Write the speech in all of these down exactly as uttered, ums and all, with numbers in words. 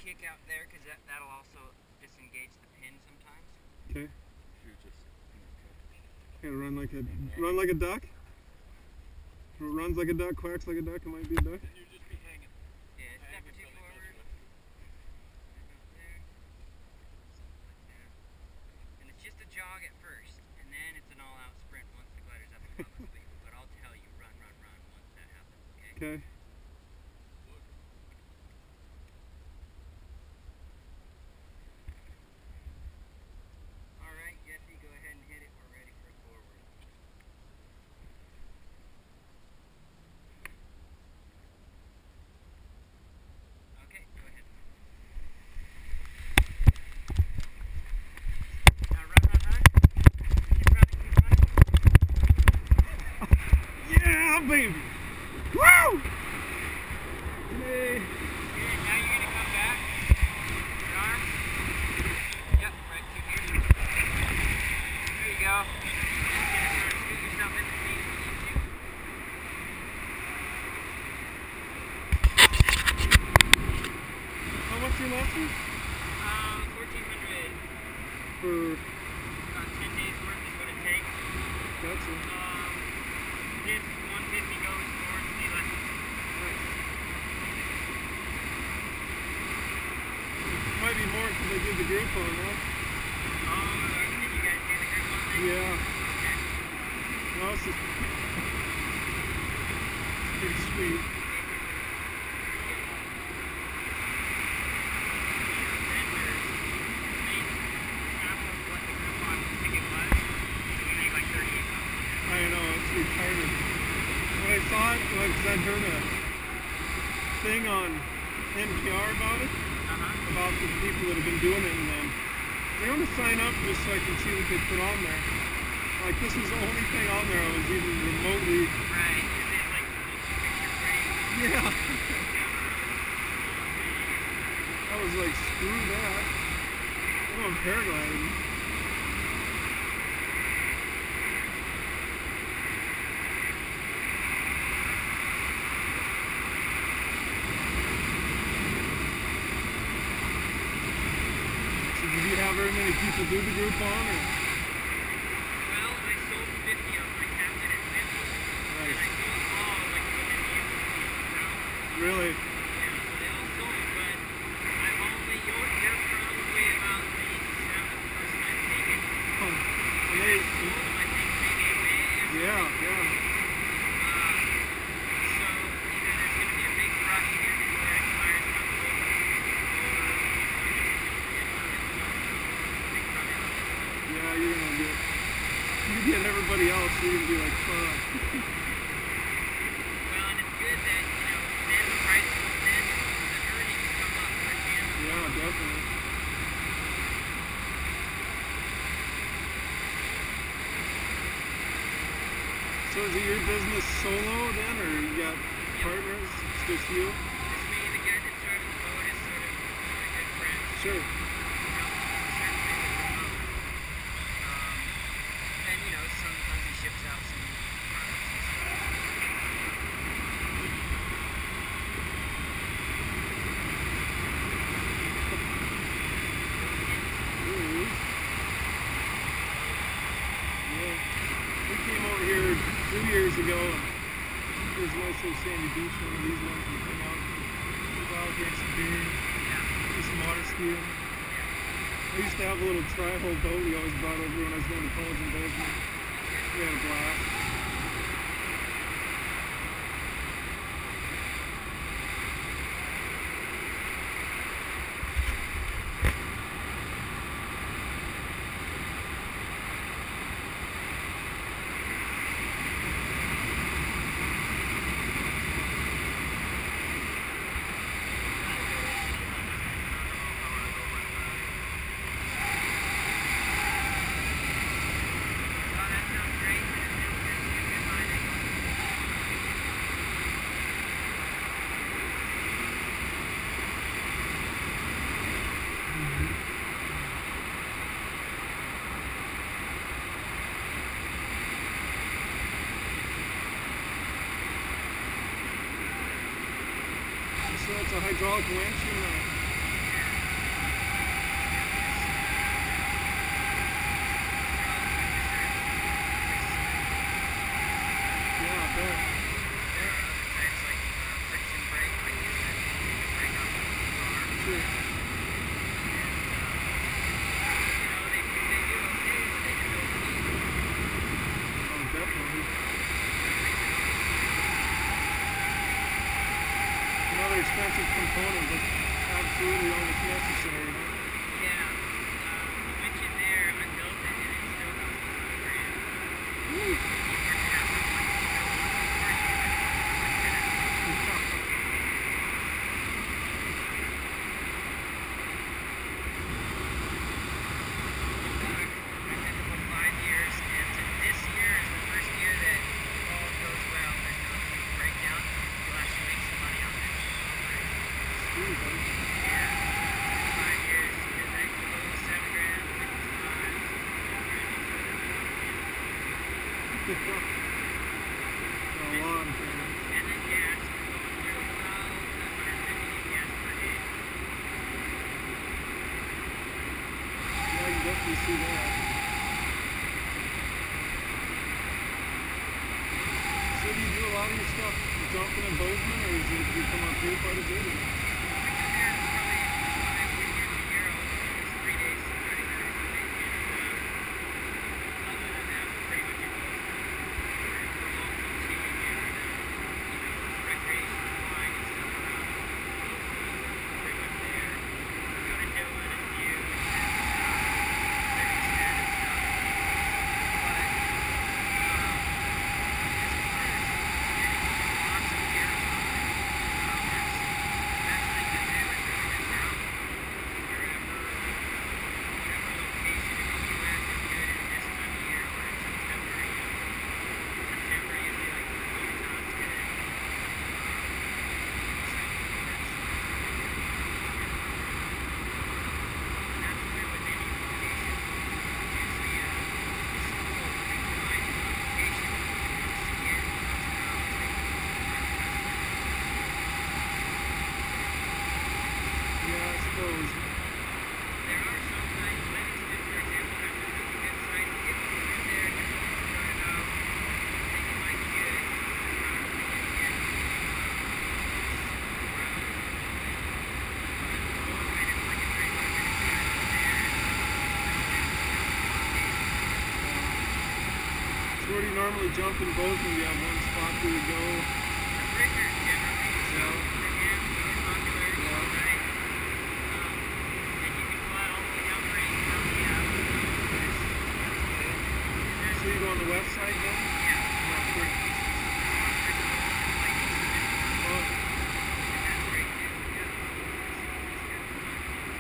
kick out there because that, that'll also disengage the pin sometimes. Okay. Gotta run like a run like a duck. If it runs like a duck, quacks like a duck, it might be a duck. You'd just be hanging. Yeah, step or two forward. There. And it's just a jog at first, and then it's an all-out sprint once the glider's up above the sleeve. But I'll tell you, run, run, run once that happens. Okay. Okay. Baby! Woo! Yay! Good, now you're gonna come back. Your arm. Yep, right through here. There you go. Just gonna sort of scoot yourself in the seat if you need to. How much your lessons? Um, fourteen hundred. For about ten days worth is what it takes. Gotcha. Um, this one fifty goes towards the lessons. Might be more because I did the group on, huh? Oh, did you guys get the group on thing? Yeah. Okay. Well, this is pretty sweet. I know, it's retarded. When I saw it, like, cause I'd heard a thing on N P R about it, Uh-huh. about the people that have been doing it, and then I want to sign up just so I can see what they put on there. Like, this was the only thing on there I was even remotely... Right, is it like picture frame? Yeah. I was like, screw that. I'm on paragliding. Did you have very many people do the group on, or? Well, I sold fifty of them. I capped it at fifty. Right. And I sold all like within the end of the week. So, Really? yeah, so they all sold, but I've only, you're, you're probably about the seventh person I've taken. Huh. And And they, I sold them, I think, maybe in May or something. yeah, yeah. Um, so either there's going to be a big rush here before it expires in October, or Yeah, you're gonna get, you get everybody else, you're gonna be like, fuck. well, and it's good that, you know, then the price, then the earnings come up towards the end. Yeah, definitely. So is it your business solo then, or you got partners? It's just you? It's me, the guy that started the boat is sort of my good friend. Sure. And you know, sometimes he ships out some products and stuff. Ooh. Yeah. We came over here two years ago. It was nice little sandy beach, one of these ones. We hung out, move out, drink some beer, do some water skiing. I used to have a little tri-hole boat we always brought over when I was going to college in Bozeman. We had a blast. So it's a hydraulic winch and a sure. You know, they, they do okay, but they can overheat. Oh, definitely. Another expensive component, but absolutely almost necessary, huh? Yeah. Um, you mentioned there unbuilt it, and it still costs a couple grand. Woo. If you were to have someone build it for you, it's much better. I've been about five years, and this year is the first year that if all goes well and no breakdown, you'll actually make some money on this. Sweet, buddy. Yeah. Five years, because I go seven grand, fifty-five, twelve grand before that. A lot of things. And then gas, we're going through about one hundred fifty gas per day. Yeah, you definitely see that. So do you do a lot of your stuff jumping in Bozeman, or is it you come up here quite a bit? Or? We come here probably five weekends a year, almost three days, Saturday, night, Sunday, and uh, other than that, we're pretty much in Bozeman. We're, we're local too, and uh, you know, recreational flying and stuff around locally, we're pretty much there. We go to Dillon and Butte and Livingston and stuff. But um, as far as getting lots of gear going, um, that's the best thing to do is go to town. Wherever, whatever location in the U S is good at this time of year, or in September even. September usually like Utah's good. Um, Saint Louis. And that's where with any location, usually uh, it's cool when they find a location and you can see it once in a while, it's like our customers. Yeah, I suppose. There are some nice Livingston, for example, has a really good site. If you get there, you're willing to start it out, you think it might be good, you're not really gonna get um, around the thing. But Bozeman is like a thirty-five minute drive up there, and there's locations. So where do you normally jump in Bozeman? Do you have one spot where you go? The Brickers generally, so Yeah. again, really popular, Yeah. right? Um, and you can fly all the way down Green County out. There's, there's, So you go on the west side then? yeah, Yeah, sure. Oh, and that's great too. Yeah, it's, it's good fun.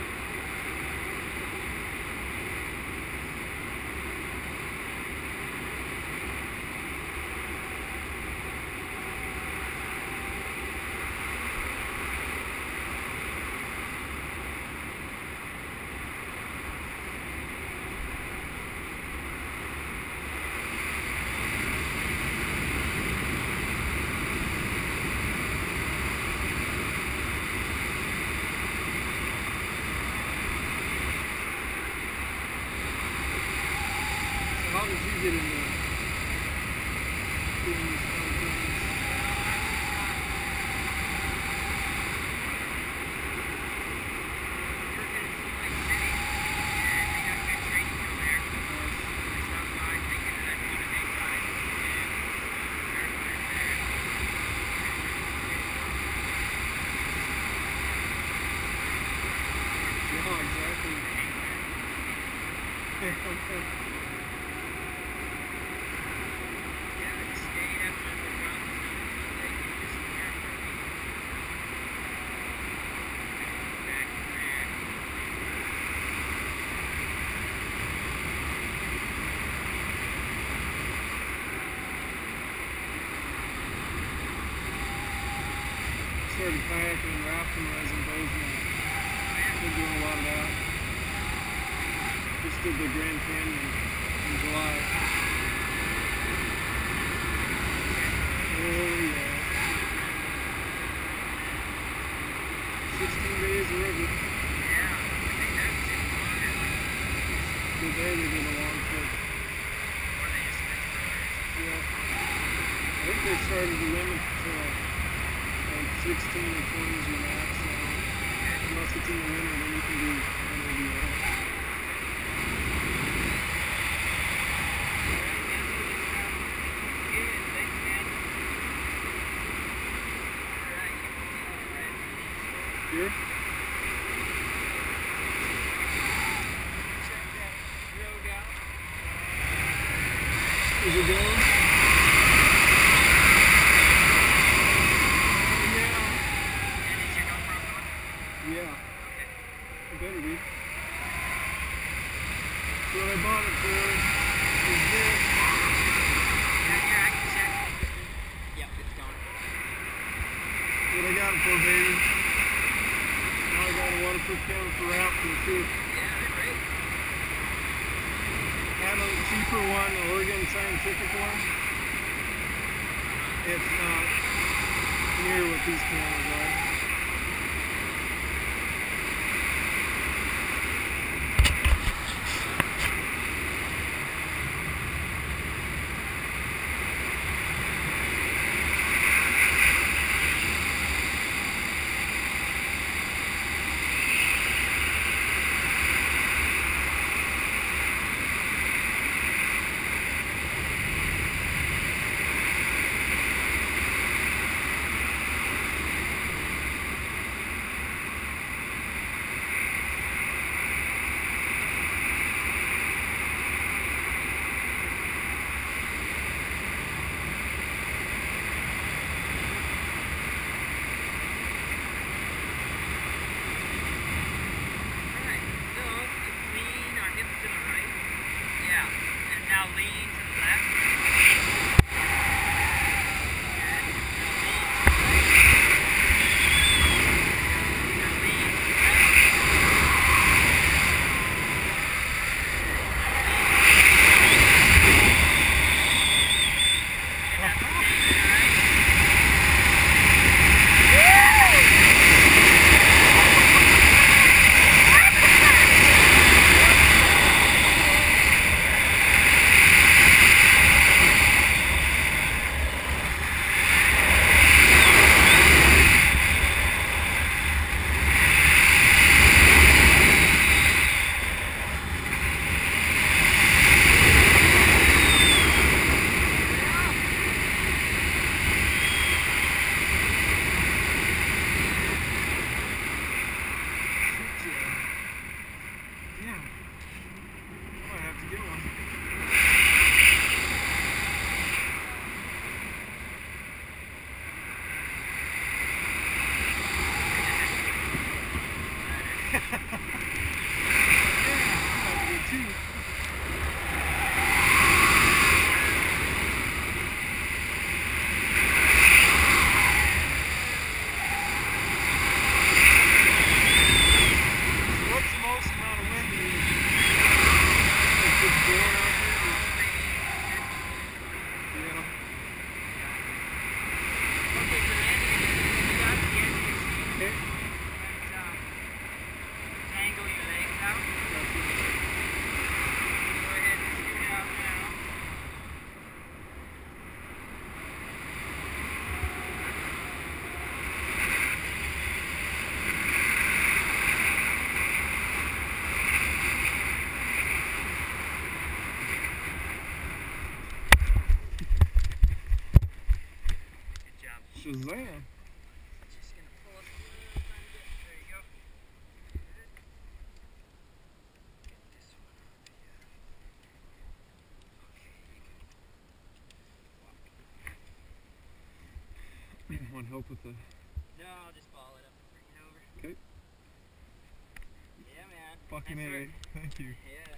so how did you get into doing these kind of things? Well, I was uh, working in Salt Lake City, and they got good training down there. I stopped by thinking that I'd want a day ride, and uh, verified there. Yeah, exactly. Yeah, I just stayed after the problems down in Salt Lake and just here for a week. And then go back and ran. Started kayaking and rafting when I was in Bozeman. Been doing a lot of that. Just did the Grand Canyon in July. Oh yeah. sixteen days of river. Yeah, I think that was even longer. Good day they did a long trip. Or they just went further or something. Yeah. I think they started the limit to like sixteen or twenty is your max now. Unless it's in the winter, then you can do whatever you want. Here? Is it going? Yeah. It better be. So what I bought it for is this. Yep, it's gone. What I got it for, baby. Now I got a waterproof camera for rafting too. Yeah, they're great. And a cheaper one, the Oregon Scientific one. It's not near what these cameras are. Now lean to the left. Shazam. Just gonna pull up a little tiny bit. There you go. Good. Get this one up here. Okay, you can walk. Want help with the... No, I'll just ball it up and bring it over. Okay. Yeah, man. Fucking That's A. right. Thank you. Yeah.